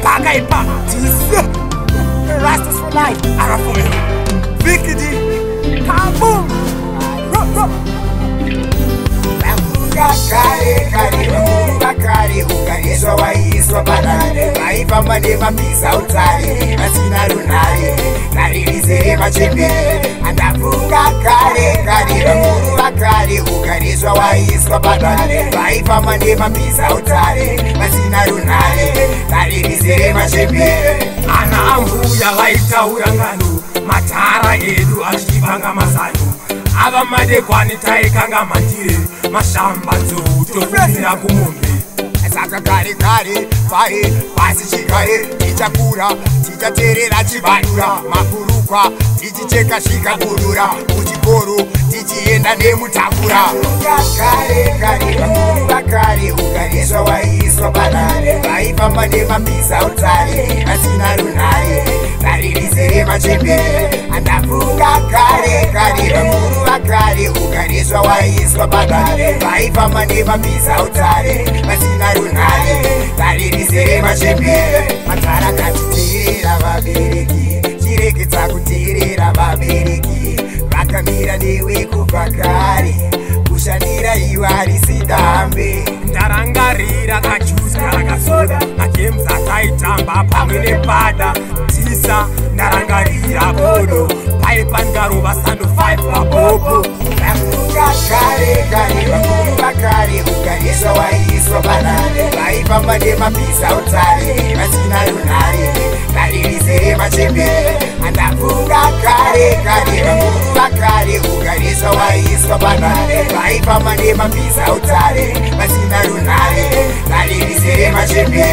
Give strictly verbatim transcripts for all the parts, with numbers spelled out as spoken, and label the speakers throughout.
Speaker 1: Bagaipa, Jesus, Rastas for life, Arafo, Vicky D, Kaboom, Kare kare munga kare ukaniswa waiswa banane vaipa madema pisa utare asina runare narilizere machembe andafunga kare kare munga kare ukaniswa waiswa banane vaipa madema pisa utare asina runare narilizere machembe ana ambuya vaitaura ngano matara edu achivanga mazano ava madekwani taikanga mandire mashamba dzotofumira kumombe saka kare kare vai pasi chigare tichakura tichaterera chivanura makurukwa tichicheka svika kurura kuchikoro tichienda nemutakura kare kare vamunga kare ukariswa waiswa banane vaifamba nemapisa utare asina runare narilizere machembe andafunga kare kare vamunga kare ukariswa waiswa banane vaifamba nemapisa utare asina runare narilizere machembe matara katiteerera vabereki chireketa kuteerera vabereki vakamira newe kubva kare kushandira iwe arisidambe ndarangarira kajuska rakasoda magems ataitamba pamwe nepada tisa ndarangarira bodo paipa ndarova sando five pabobo vafunga kare kare vafunga kare ukariswa waiswa banane vaifamba nemapisa utare vasina runare narilizere machembe andafunga kare kare vafunga kare ukariswa waiswa banane vaifamba nemapisa utare vasina runare narilizere machembe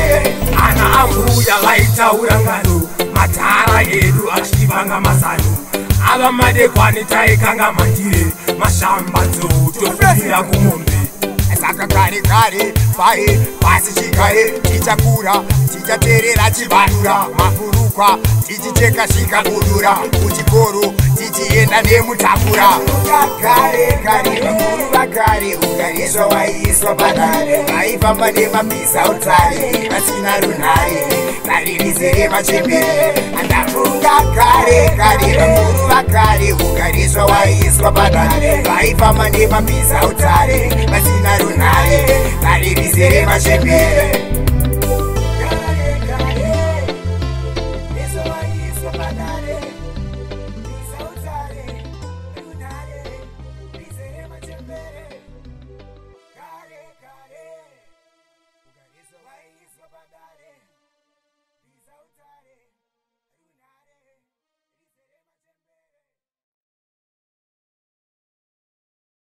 Speaker 1: ana ambuya vaitaura ngano matara edu achivanga mazano ava madekwani taikanga mandire mashamba dzotofumira kumombe saka kare kare vai pasi chigare tichakura tichaterera chivanura makurukwa tichicheka svika kurura kuchikoro tichienda nemutakura kare kare vamunga kare ukariswa waiswa banane vaifamba nemapisa utare vasina runare narilizere machembe andafunga kare kare vamunga kare ukariswa waiswa banane vaifamba nemapisa utare vasina runare narilizere machembe Kare kare, ukariswa waiswa banane.